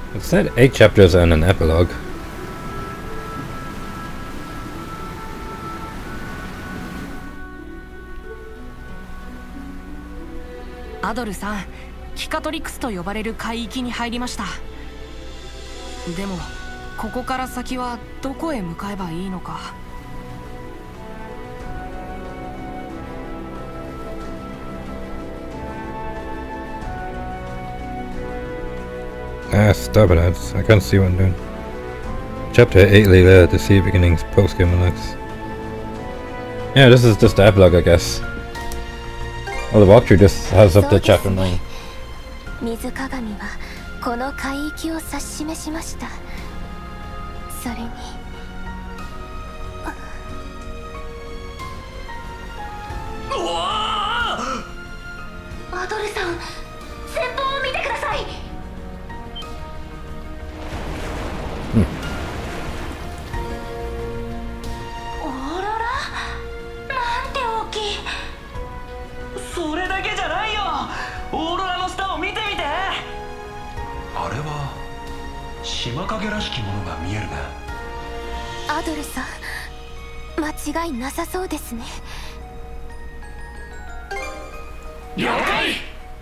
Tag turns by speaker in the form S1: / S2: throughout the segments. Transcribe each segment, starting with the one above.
S1: It said 8 chapters and an epilogue.
S2: アドルさん、キカトリクスと呼ばれる海域に入りました。でもここから先はどこへ向かえばいいのか。
S1: Stop it, ads. I can't see what I'm doing. Chapter 8, Leela, The Sea Beginnings, Post-Game Alex. Yeah, this is just the epilogue, I guess. Well, the walkthrough just has up to chapter 9.
S3: 水鏡はこの海域を指し示しました。それにアドルさん、前方を見てください。オーロラなんて大きい。
S4: それだけじゃないよ。オーロラの下を見てみて。あれは島影らしきものが見えるね。
S3: アドルさん、間違いなさそうですね。
S4: 了解。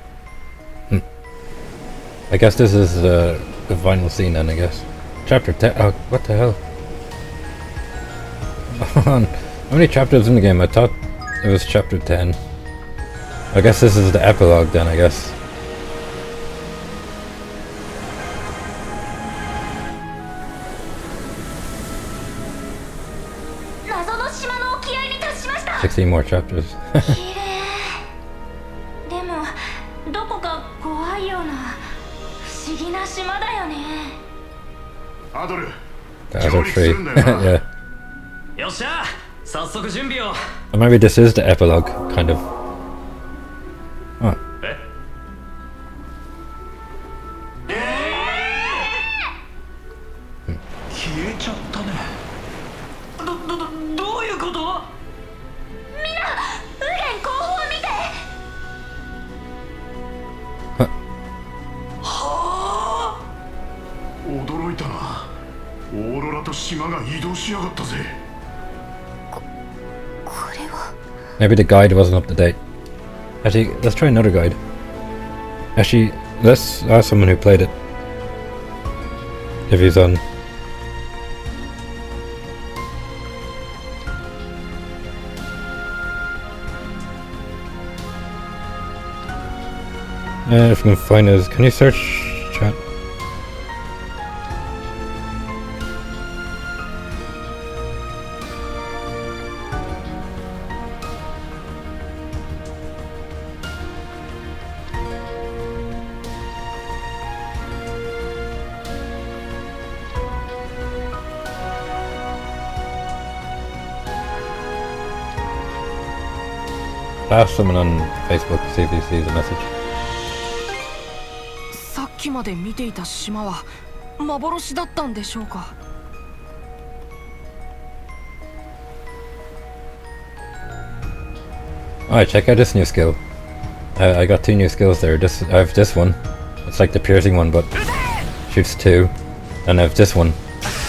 S1: I guess this is the final scene then, I guess. Chapter 10. Oh, what the hell? How many chapters in the game? I thought it was chapter 10. I guess this is the epilogue then, I guess.
S3: Nazo no
S1: 16 more chapters.
S3: でもどこか怖いような不思議な島だよね。
S4: アドル、
S1: The other tree. Yeah.
S4: よっしゃ、早速準備を。
S1: Or maybe this is the epilogue, kind of. Oh.
S4: 消えちゃったね。どういうこと？みんな、
S3: 右舷後方を見て。
S4: はあ、驚いたな。オーロラと島が移動しやがったぜ。
S3: これは
S1: Maybe the guide wasn't up to date. Actually, let's try another guide. Actually, let's ask someone who played it. If he's on. If you can find us, can you search chat? Ask someone on Facebook, see if he sees a message.
S2: さっきまで見ていた島は幻だったんでしょうか。
S1: Alright, check out this new skill. I got 2 new skills there. I have this one. It's like the piercing one, but shoots 2. And I have this one.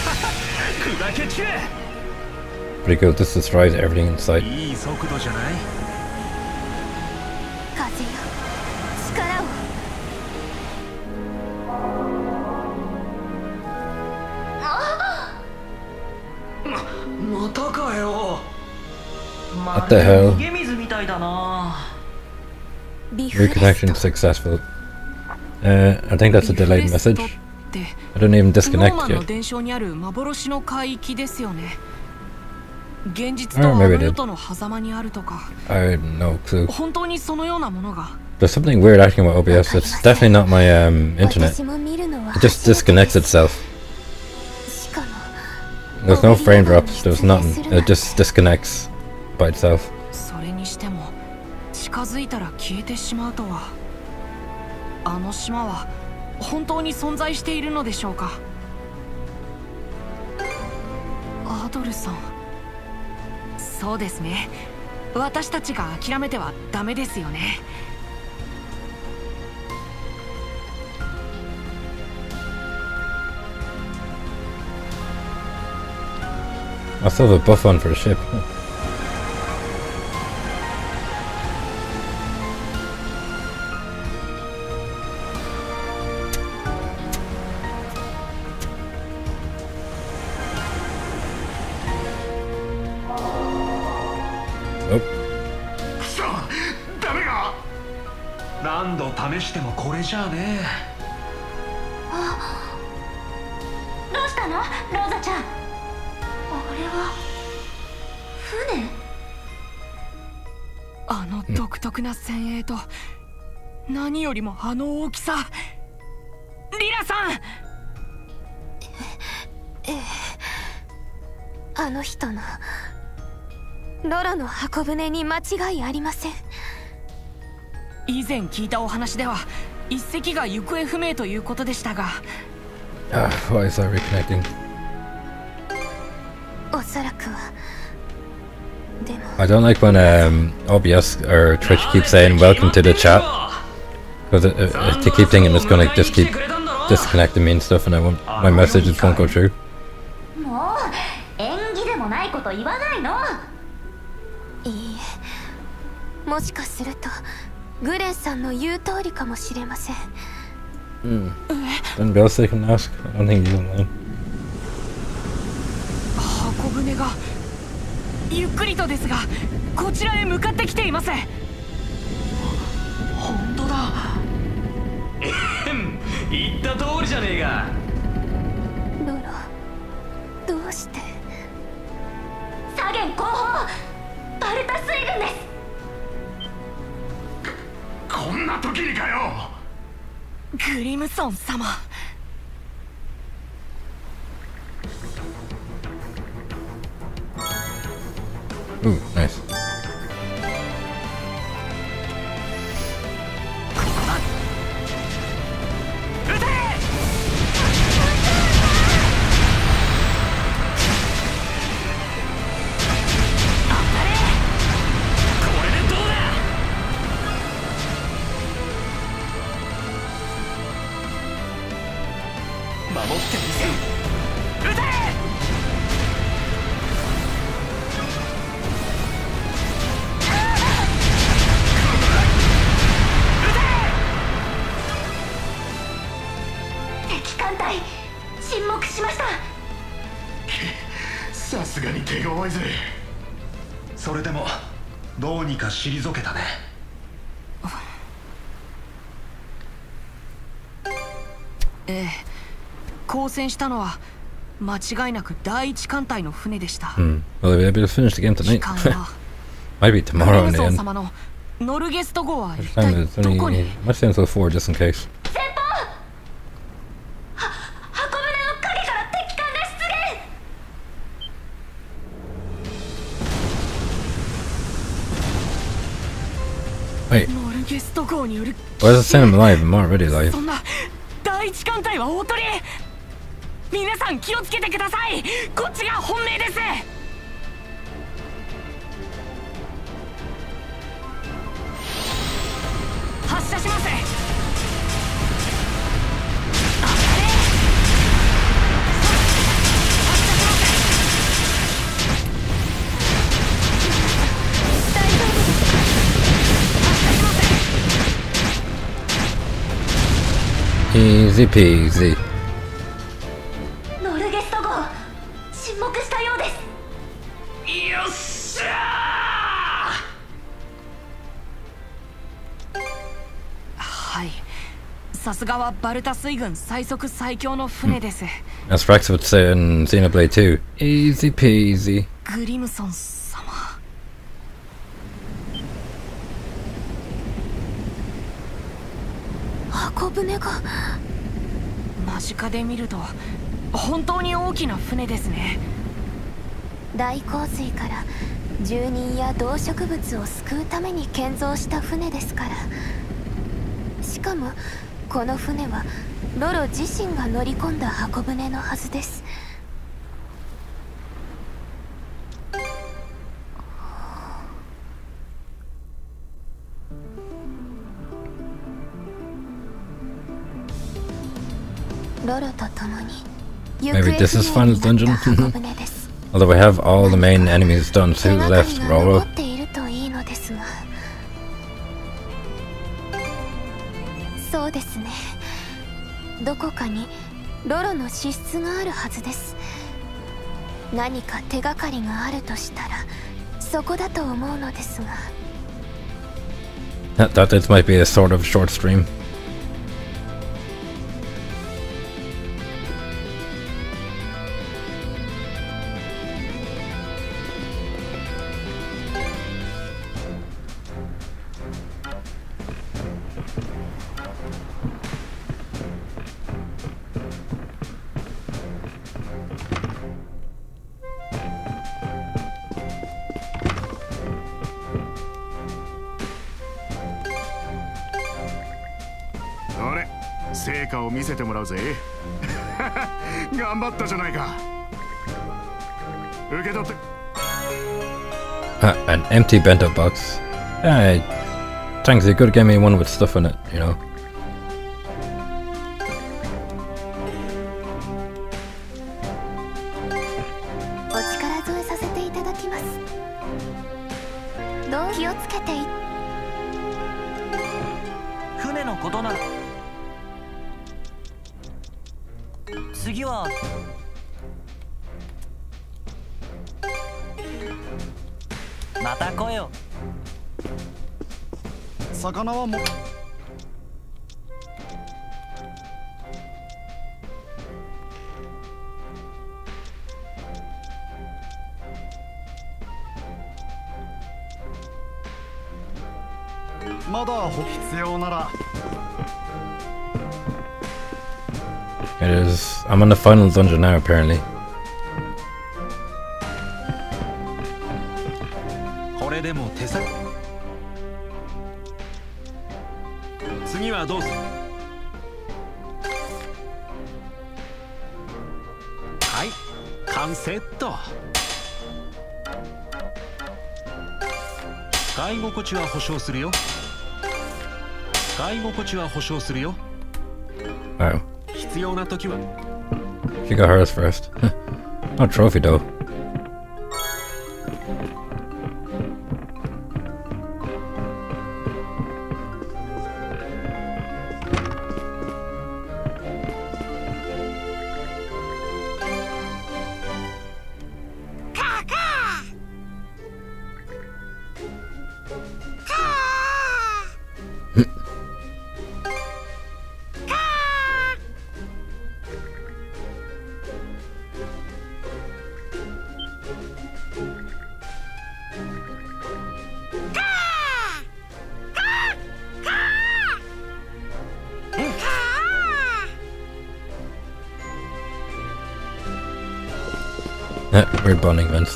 S1: Pretty cool. This destroys everything in sight.
S4: いい速度じゃない？
S3: 風よ、力を。
S4: またかよ。
S1: What the hell?
S4: 逃げ水みたいだな。
S1: Reconnection successful. I think that's a delayed message. I didn't even disconnect
S2: ノーマンの
S1: yet.
S2: 伝承にある幻の海域ですよね。現実
S1: Oh,
S2: とあ
S1: maybe
S2: の
S1: it
S2: 世
S1: did.
S2: との狭間にあるとか。
S1: I have no clue.
S2: 本当にそのようなものが。
S1: There's something weird acting with OBS. It's definitely not my internet.
S3: 私も見るのは
S1: It just disconnects itself.
S3: しかも
S1: There's no frame drops. There's nothing. It just disconnects by itself.
S2: それにしても近づいたら消えてしまうとは。あの島は本当に存在しているのでしょうか。アドルさん。そうですね。私たちが諦めてはダメですよね。
S1: I still have a buff on for the ship. Oh.
S4: くそ、ダメか。何度試してもこれじゃあね。
S3: どうしたのローザちゃん。あれは船。
S2: あの独特な船影と何よりもあの大きさ。リラさん。
S3: あの人のロロの箱舟に間違いありません。
S2: 以前聞いたお話では一隻が行方不明ということでしたが。
S1: Why is that reconnecting?
S3: おそらくは。でも
S1: I don't like when OBS or Twitch keep saying welcome to the chat, because they keep thinking it's gonna just keep disconnecting me and stuff, and my messages won't go through.
S3: もう縁起でもないこと言わないの。いいえ、もしかするとグレンさんの言う通りかもしれません。
S1: Then Bill can ask. I don't think he's online.
S2: 箱舟がゆっくりとですがこちらへ向かってきています。
S4: 本当だ。言った通りじゃねえか。
S3: ロロ、どうして。左舷後方バルタ水軍です。
S4: こんな時にかよ。
S2: グリムソン様。
S1: Ooh, nice.
S4: さすがに手強いぜ。それでもどうにか退けたね。
S2: ええ、交戦したのは間違いなく第一艦隊の船でした。
S1: Well, they'll be able to finish the game tonight. Might be tomorrow in the end.
S2: 様のノルゲスト号は一
S1: Time
S2: 体
S1: is
S2: どこに。
S1: only much time until 4 just in case.
S3: 箱舟の影から敵艦が出現。
S1: Wait,
S2: ノルゲスト号による。
S1: why does it send him alive? I'm already alive.
S2: そんな第一艦隊は大鳥。皆さん気をつけてください。こっちが本命です。発射します。
S1: Easy peasy.
S3: ノルゲスト号沈黙したようです。
S4: よっしゃ
S2: はい、さすがはバルタ水軍最速最強の船です。
S1: As Frax would say in Xenoblade 2, easy peasy.
S2: グリムソン様。
S3: 箱舟が
S2: 間近で見ると本当に大きな船ですね。
S3: 大洪水から住人や動植物を救うために建造した船ですから。しかもこの船はロロ自身が乗り込んだ箱舟のはずです。ロロと共に行方
S1: Maybe this is
S3: 不明
S1: final
S3: にな
S1: dungeon.
S3: った箱舟です。
S1: Although I have all the main enemies done, so who's left? Roro?
S3: 手がかりが残っているといいのですが。そうですね。どこかにロロの資質があるはずです。何か手がかりがあるとしたらそこだと思うのですが。
S1: That this might be a sort of short stream. An empty bento box. Hey, thanks, you could give me one with stuff in it, you know.
S3: お力添えさせていただきます。どう気をつけてい。
S4: 船のことなら。次はまた来よ。魚はもうまだ必要なら。
S1: It is. I'm on the final dungeon now, apparently.
S4: これでも手先。次はどうする？はい、完成っと。使い心地は保証するよ。使い心地は保証するよ。
S1: Wow.
S4: 必要な時は。
S1: She got hers first. No trophy though. Weird bonding events.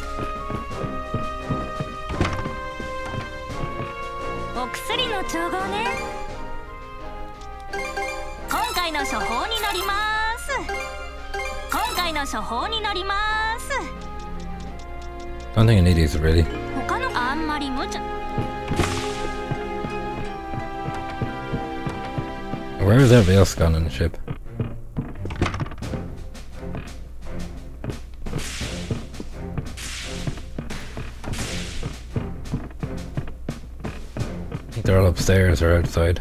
S5: お薬の調合ね。今回の処方になります。今回の処方になります。
S1: Don't think I need these really.
S5: 他のあんまり無茶。
S1: Where is everybody else gone on the ship? I think they're all upstairs or outside.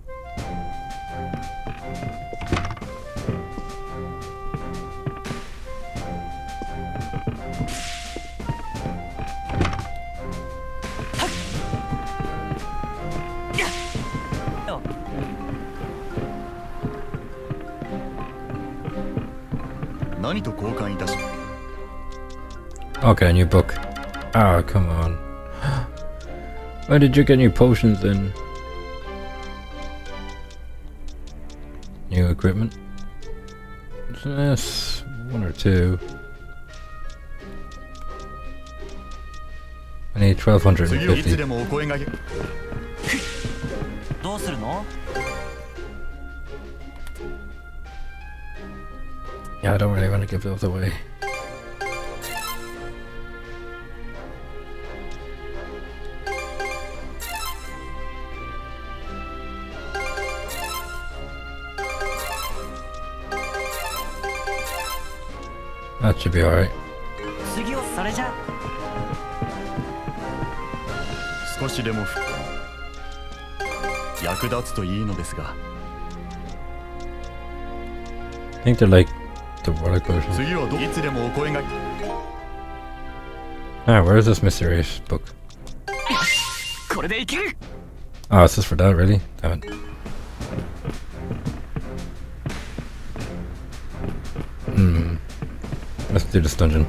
S1: Okay, new book. Oh, come on. Why did you get new potions then? New equipment? Yes, one or two. I need 1250. Yeah, I don't really want to give those away. That should be alright.
S4: それじゃ
S6: 少しでも役立つといいのですが。
S1: I think they're like the Warlock version.
S6: 次はいつでもお声が。
S1: Ah, where is this mysterious book?
S4: これでいける。
S1: Oh, it's just for that, really? Damn it. Let's do this dungeon.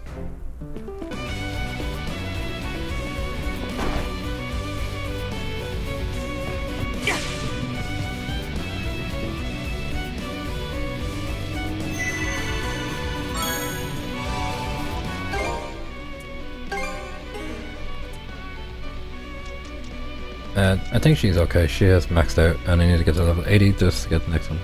S1: I think she's okay. She has maxed out, and I need to get to level 80 just to get the next one.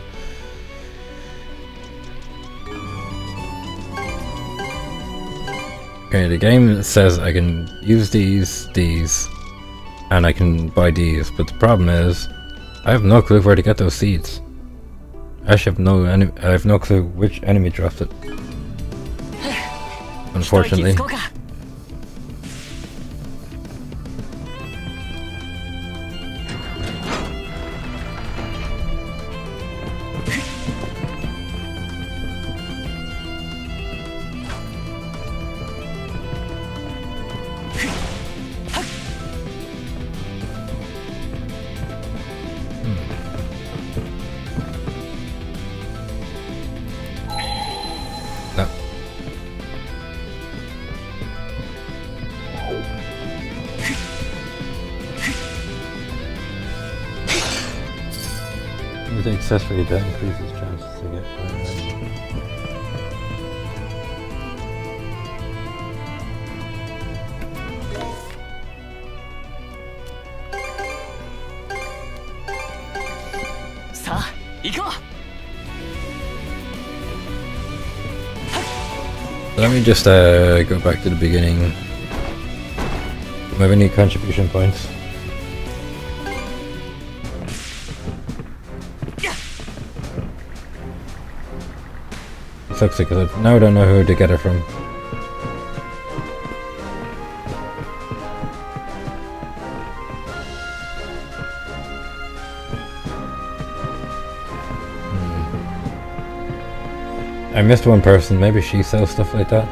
S1: Okay, the game says I can use these, and I can buy these, but the problem is, I have no clue where to get those seeds. I actually have no clue which enemy dropped it. Unfortunately. No. Use the accessory that increases chances to get Let me just go back to the beginning. Do I have any contribution points? Sucks because now I don't know who to get it from. I missed one person, maybe she sells stuff like that?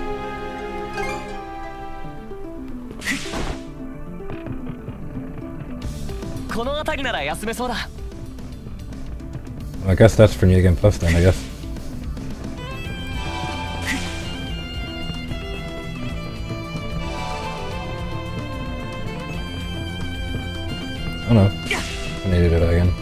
S1: I guess that's for New Game Plus then, I guess. Oh no, I need to do that again.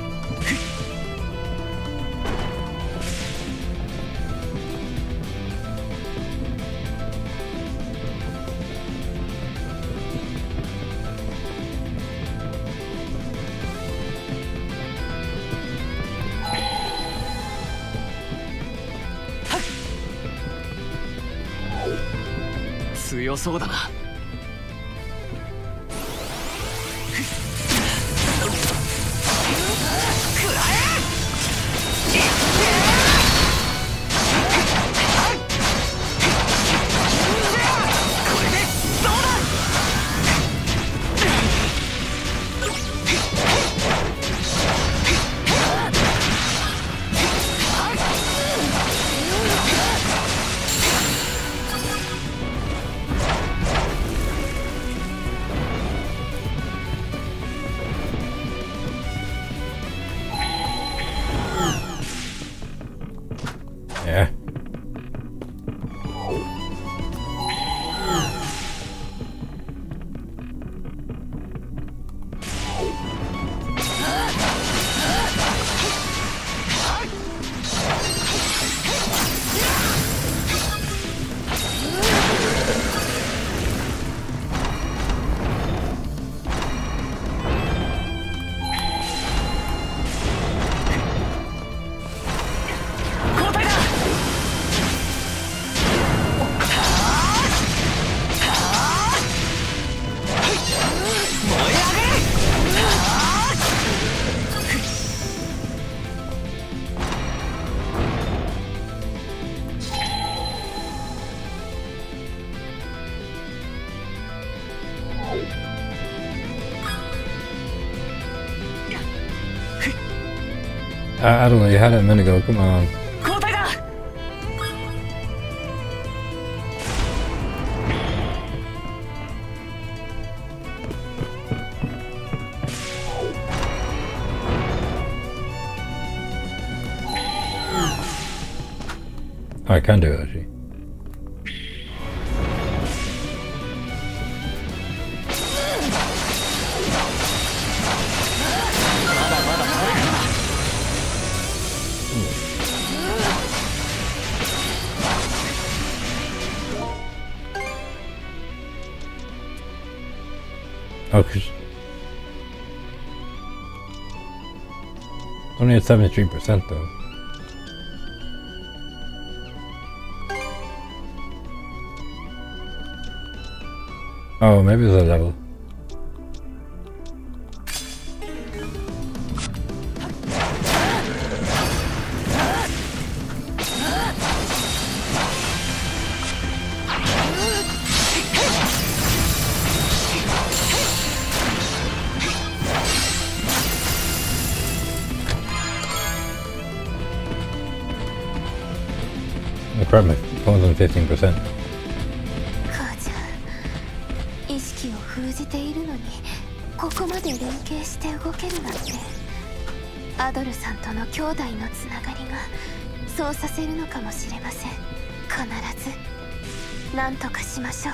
S1: I don't know, you had it a minute ago, come on.
S2: 交代だ。
S1: Oh, I can do it actually. Oh, only at 73% though. Oh, maybe it's a level. Oh crap, my phone's on 15%.
S3: 意識を封じているのにここまで連携して動けるなんて、アドルさんとの兄弟のつながりがそうさせるのかもしれません。必ず何とかしましょう。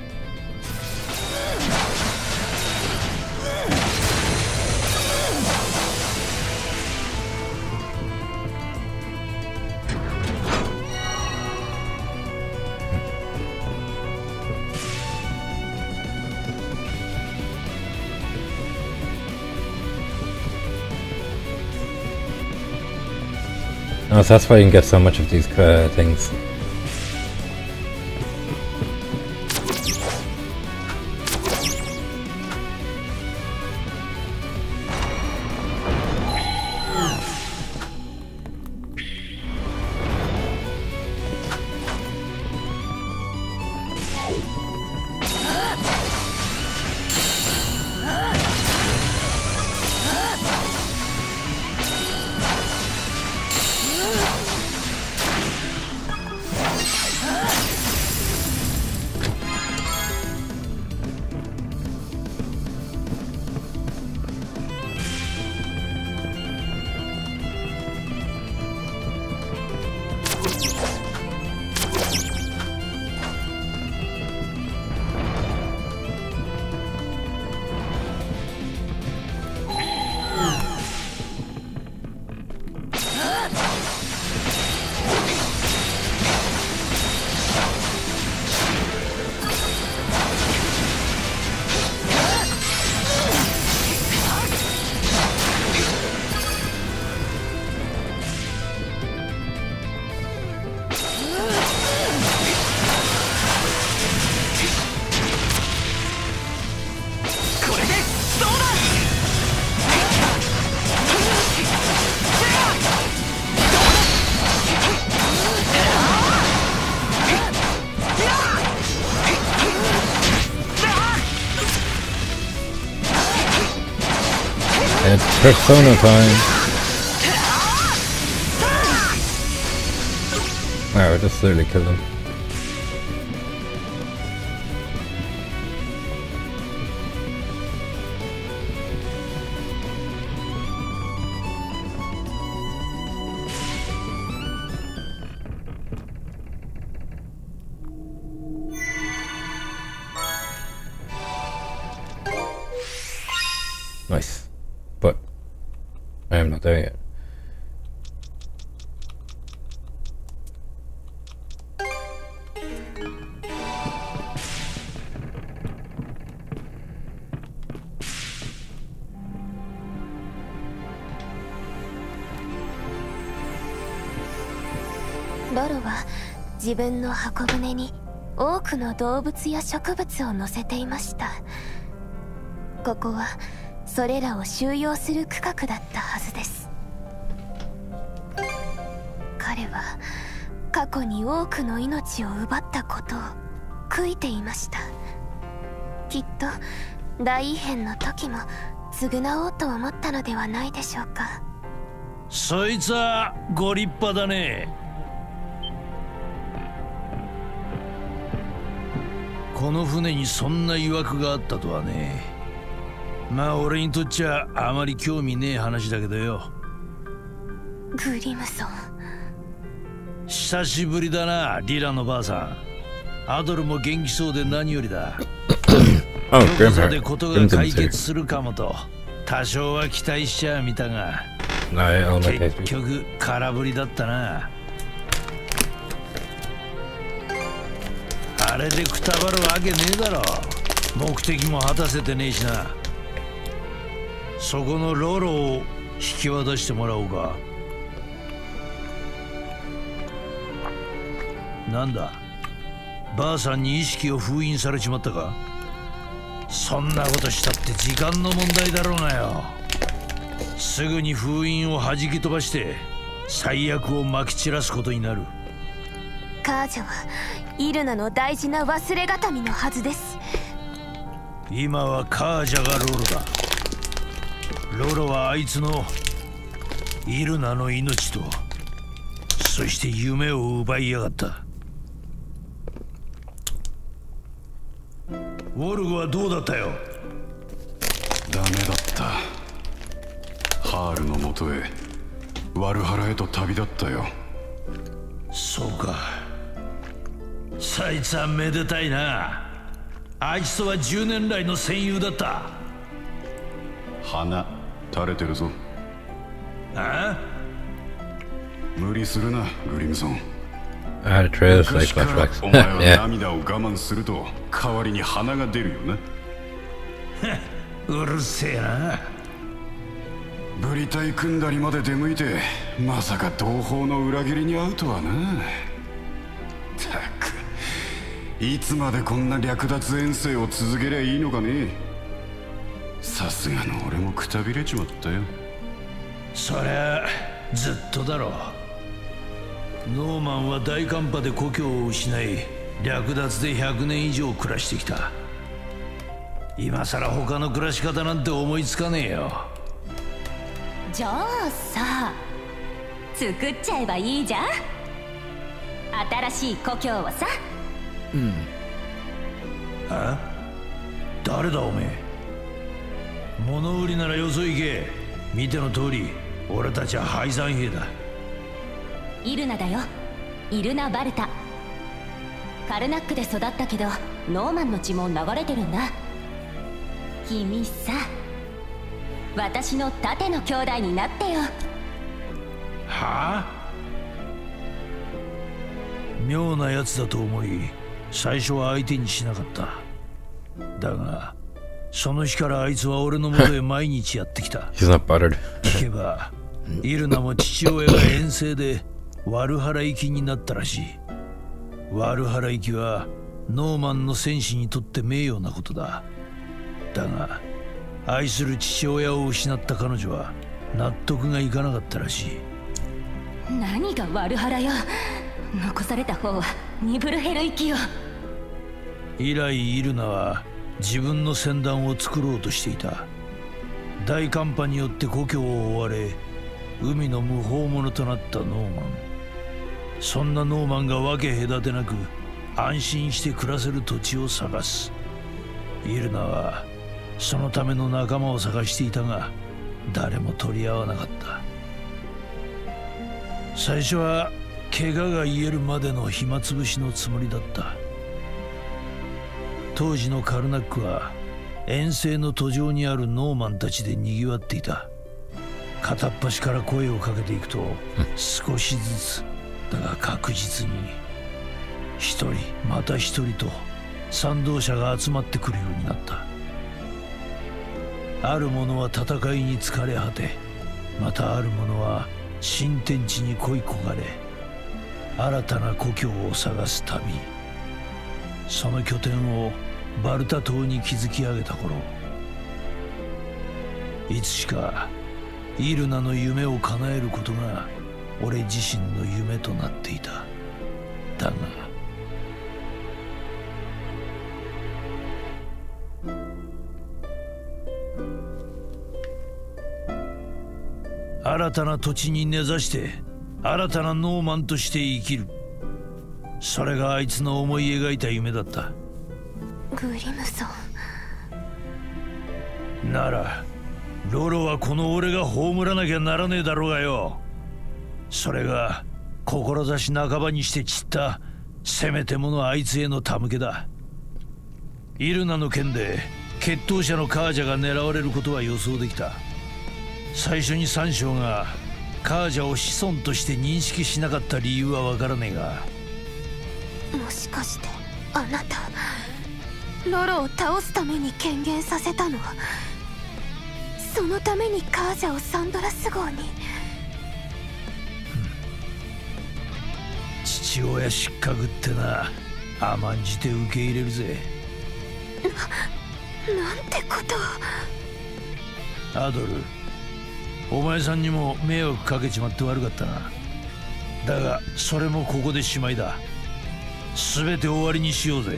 S1: Oh, so that's why you can get so much of these things. It's Persona time! Wow, I just literally killed him. Nice. But I am not there yet.
S3: Loro は自分の箱舟に多くの動物や植物を乗せていました。ここはそれらを収容する区画だったはずです。彼は過去に多くの命を奪ったことを悔いていました。きっと大異変の時も償おうと思ったのではないでしょうか。
S7: そいつはご立派だね。この船にそんな曰くがあったとはね。まあ俺にとっちゃあまり興味ねえ話だけどよ。
S3: グリムソン、
S7: 久しぶりだな、リラのばあさん。アドルも元気そうで何よりだ。どこぞでことが解決するかもと多少は期待しちゃみたが、結局空振りだったな。あれでくたばるわけねえだろ。目的も果たせてねえしな。そこのロロを引き渡してもらおうか。なんだ、ばあさんに意識を封印されちまったか。そんなことしたって時間の問題だろうがよ。すぐに封印を弾き飛ばして最悪をまき散らすことになる。
S3: カージャはイルナの大事な忘れがたみのはずです。
S7: 今はカージャがロロだ。ロロはあいつのイルナの命と、そして夢を奪いやがった。ウォルグはどうだったよ。
S8: ダメだった。ハールのもとへ、ワルハラへと旅立ったよ。
S7: そうか、そいつはめでたいな。あいつとは10年来の戦友だった。
S8: 鼻垂れてるぞ。
S7: ああ、
S8: 無理するな、グリムソン。 昔からお前は涙を我慢すると代わりに鼻が出るよな。
S7: うるせえな。
S8: ブリ隊組んだりまで出向いて、まさか同胞の裏切りに遭うとはな。たく、いつまでこんな略奪遠征を続けりゃいいのかね。さすがの俺もくたびれちまったよ。
S7: そりゃずっとだろう。ノーマンは大寒波で故郷を失い、略奪で100年以上暮らしてきた。今さら他の暮らし方なんて思いつかねえよ。
S5: じゃあさ、作っちゃえばいいじゃん、新しい故郷をさ。
S7: あ？誰だおめえ。物売りならよそ行け。見ての通り俺たちは敗残兵だ。
S5: イルナだよ、イルナ・バルタ。カルナックで育ったけどノーマンの血も流れてるんだ。君さ、私の盾の兄弟になってよ。
S7: はあ？妙なやつだと思い最初は相手にしなかった。だがその日からあいつは俺のもとへ毎日やってきた。聞けばイルナも父親が遠征でワルハラ行きになったらしい。ワルハラ行きはノーマンの戦士にとって名誉なことだ。だが愛する父親を失った彼女は納得がいかなかったらしい。
S5: 何がワルハラよ。残された方はニブルヘル行きよ。
S7: 以来イルナは自分の船団を作ろうとしていた。大寒波によって故郷を追われ、海の無法者となったノーマン。そんなノーマンが分け隔てなく安心して暮らせる土地を探す。イルナはそのための仲間を探していたが、誰も取り合わなかった。最初は怪我が癒えるまでの暇つぶしのつもりだった。当時のカルナックは遠征の途上にあるノーマンたちで賑わっていた。片っ端から声をかけていくと、少しずつだが確実に一人また一人と賛同者が集まってくるようになった。ある者は戦いに疲れ果て、またある者は新天地に恋焦がれ、新たな故郷を探す旅。その拠点をバルタ島に築き上げた頃、いつしかイルナの夢を叶えることが俺自身の夢となっていた。だが新たな土地に根ざして新たなノーマンとして生きる。それがあいつの思い描いた夢だった。
S3: グリムソ
S7: ンならロロはこの俺が葬らなきゃならねえだろうがよ。それが志半ばにして散ったせめてものあいつへの手向けだ。イルナの件で決闘者のカージャが狙われることは予想できた。最初に三将がカージャを子孫として認識しなかった理由はわからねえが、
S3: もしかしてあなたロロを倒すために権限させたの？そのためにカージャをサンドラス号に。
S7: 父親失格ってな、甘んじて受け入れるぜ。
S3: なんてことを。
S7: アドル、お前さんにも迷惑かけちまって悪かったな。だがそれもここでしまいだ。全て終わりにしようぜ。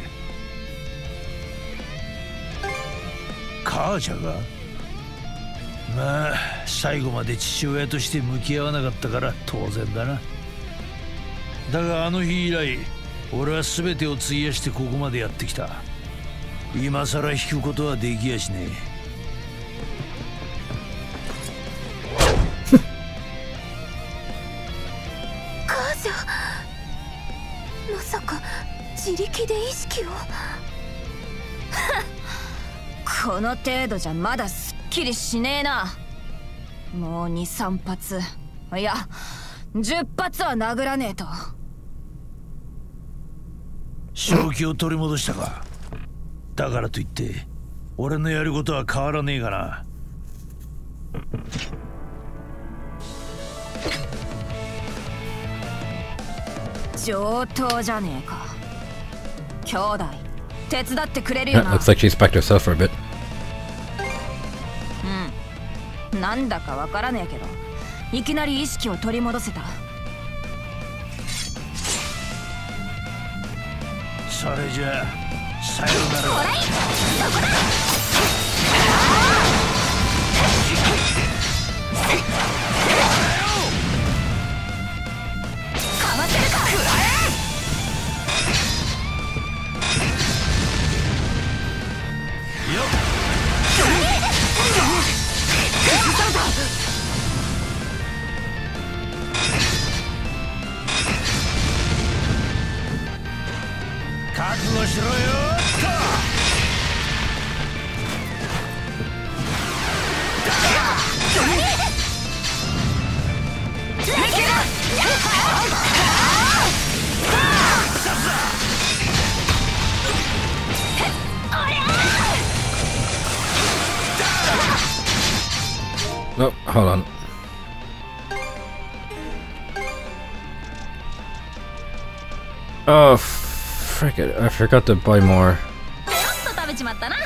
S7: カージャがまあ最後まで父親として向き合わなかったから当然だな。だがあの日以来俺は全てを費やしてここまでやってきた。今さら引くことはできやしね
S3: え。カージャ、まさか自力で意識を。
S9: この程度じゃまだすっきりしねえな。もう2、3発、いや10発は殴らねえと。
S7: 正気を取り戻したか。だからといって俺のやることは変わらねえがな。
S9: 上等じゃねえか。兄弟手伝ってくれるよな。
S1: Looks like she's packed herself for a bit.
S9: なんだかわからねえけどいきなり意識を取り戻せた。
S7: それじゃあさよなら。
S3: そこだ。かわせるか。
S7: よっ覚悟しろよっと。
S1: Oh, hold on. Oh, frick it. I forgot to buy more.
S9: 食べちまったな。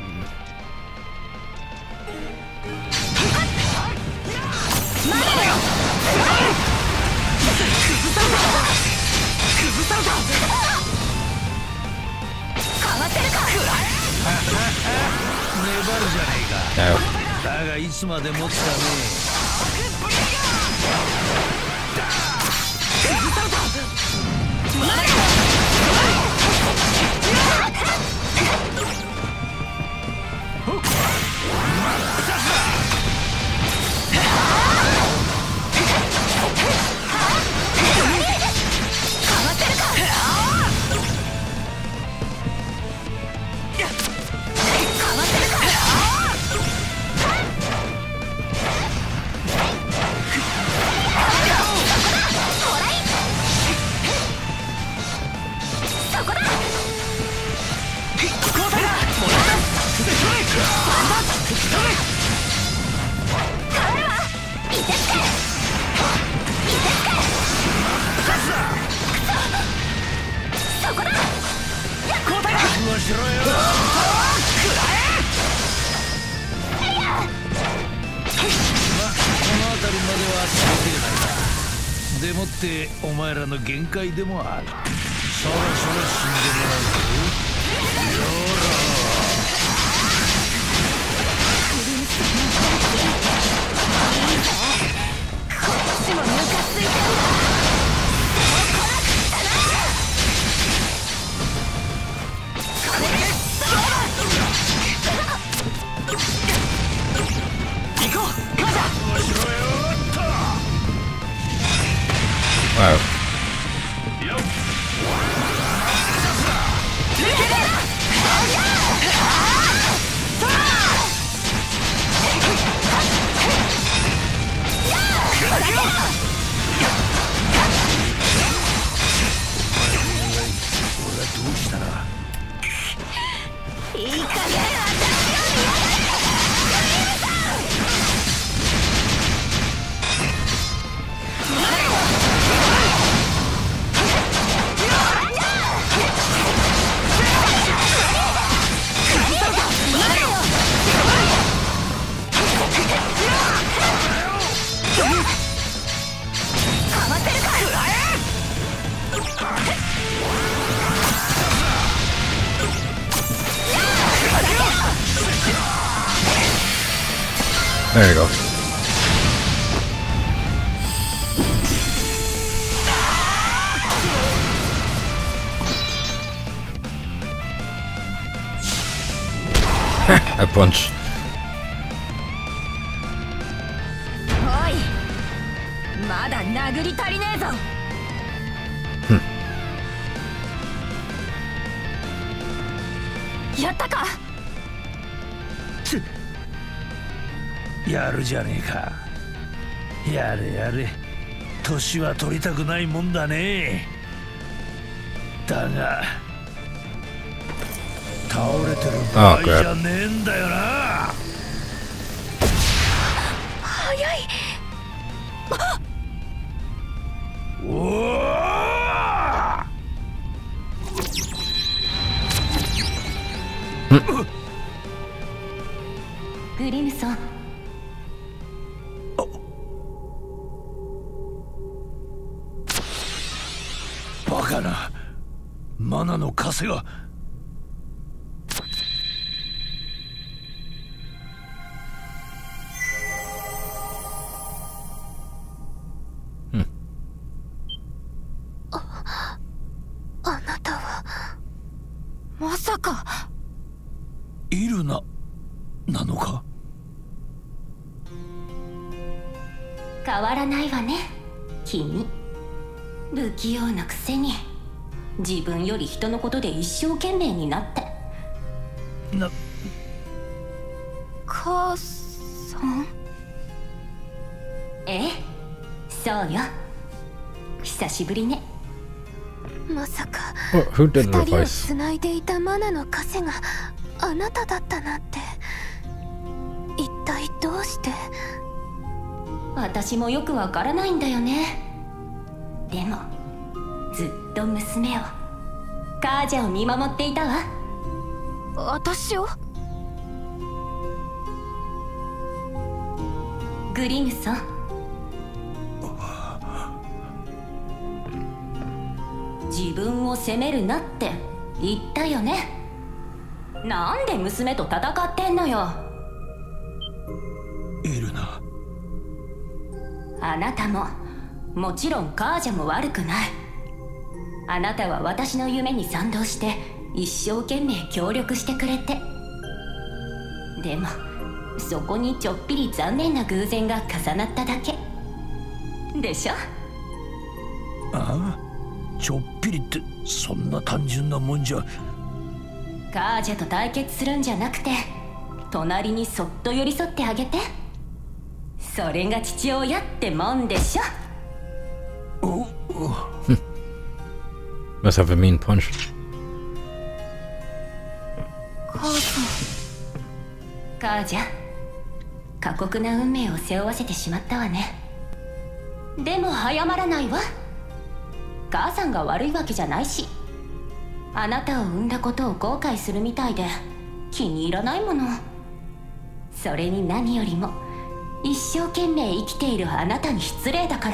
S7: 粘るじゃねえか。だがいつまで持つかね。でもってお前らの限界でもある。そろそろ死んでもらうぞ。よろ。
S9: ムカついてるんだ。
S4: 行こうカージャ。
S1: Wow. There you go. A punch.
S9: おい、まだ殴り足りねえぞ。やったか。
S7: やるじゃねえか。やれやれ、年は取りたくないもんだね。だが倒れてる場合じゃねえんだよな。
S9: 早い。
S7: おお。
S5: グリムソン。
S7: バカな、マナの枷が。
S3: あなたは
S9: まさか
S7: イルナなのか。
S5: 変わらないわね、君。不器用なくせに自分より人のことで一生懸命になって
S9: 母さん。
S5: ええ、そうよ。久しぶりね。
S3: まさか
S1: Who did
S3: 二人を
S1: the
S3: つないでいたマナの枷があなただったなんて。一体どうして。
S5: 私もよくわからないんだよね。でもずっと娘を、カージャを見守っていたわ。
S9: 私を。
S5: グリムソン、自分を責めるなって言ったよね。なんで娘と戦ってんのよ。
S7: イルナ。
S5: あなたももちろんカージャも悪くない。あなたは私の夢に賛同して一生懸命協力してくれて。でもそこにちょっぴり残念な偶然が重なっただけでしょ。
S7: ああ、ちょっぴりってそんな単純なもんじゃ。
S5: カージャと対決するんじゃなくて、隣にそっと寄り添ってあげて。それが父親ってもんでしょ。
S1: Must have a mean punch.
S9: 母さん。
S5: カージャ、過酷な運命を背負わせてしまったわね。でも謝らないわ。母さんが悪いわけじゃないし、あなたを産んだことを後悔するみたいで気に入らないもの。それに何よりも一生懸命生きているあなたに失礼だから。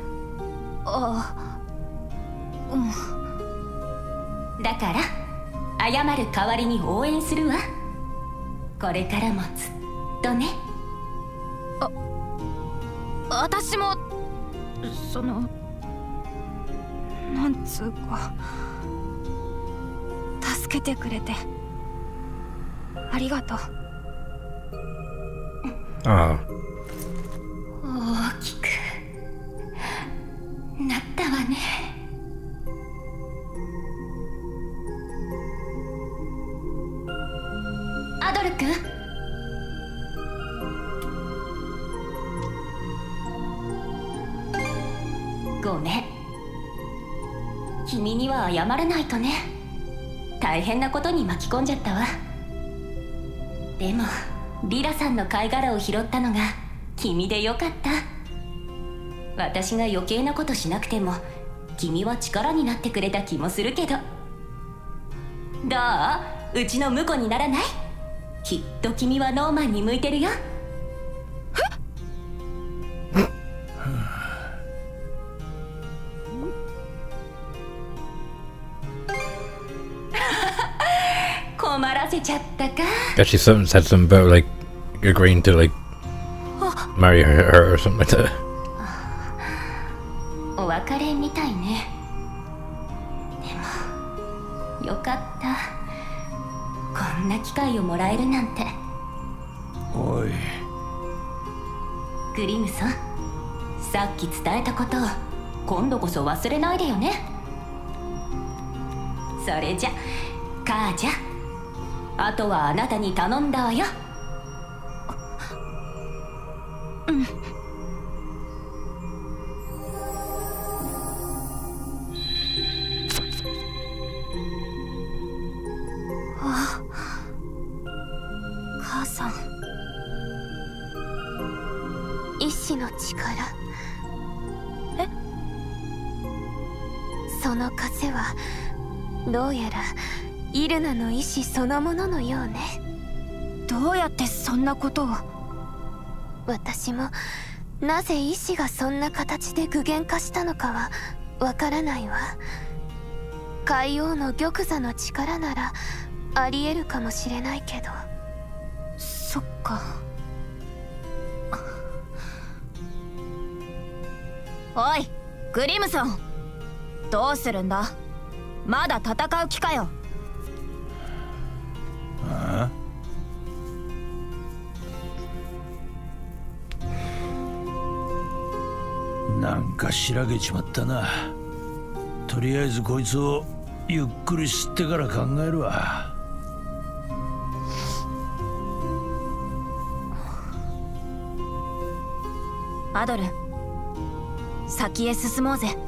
S5: だから謝る代わりに応援するわ。これからもずっとね。
S9: 私もそのなんつうか助けてくれてありがとう。
S1: ああ。
S5: 大きくなったわね。アドル君、ごめん。君には謝らないとね。大変なことに巻き込んじゃったわ。でもリラさんの貝殻を拾ったのが君でよかった。私が余計なことしなくても君は力になってくれた気もするけど。どう？うちの婿にならない？きっと君はノーマンに向いてるよ。困らせちゃったか。
S1: Actually, something said something about like agreeing to like marry her or something like that.
S5: お別れみたいね。でもよかった。こんな機会をもらえるなんて。
S7: おい、
S5: グリムさん、さっき伝えたことを今度こそ忘れないでよね。それじゃ母ちゃん、あとはあなたに頼んだわよ。
S9: うん。あ、母さん。
S3: 意志の力。え？その風はどうやらイルナの意志そのもののようね。
S9: どうやってそんなことを？
S3: 私もなぜ意志がそんな形で具現化したのかはわからないわ。海王の玉座の力ならありえるかもしれないけど。
S9: そっか。おい、グリムソン、どうするんだ？まだ戦う気かよ。
S7: ああ、なんかしらけちまったな。とりあえずこいつをゆっくり知ってから考えるわ。
S9: アドル、先へ進もうぜ。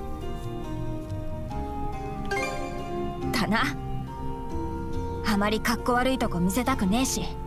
S9: だな。あまりかっこ悪いとこ見せたくねえし。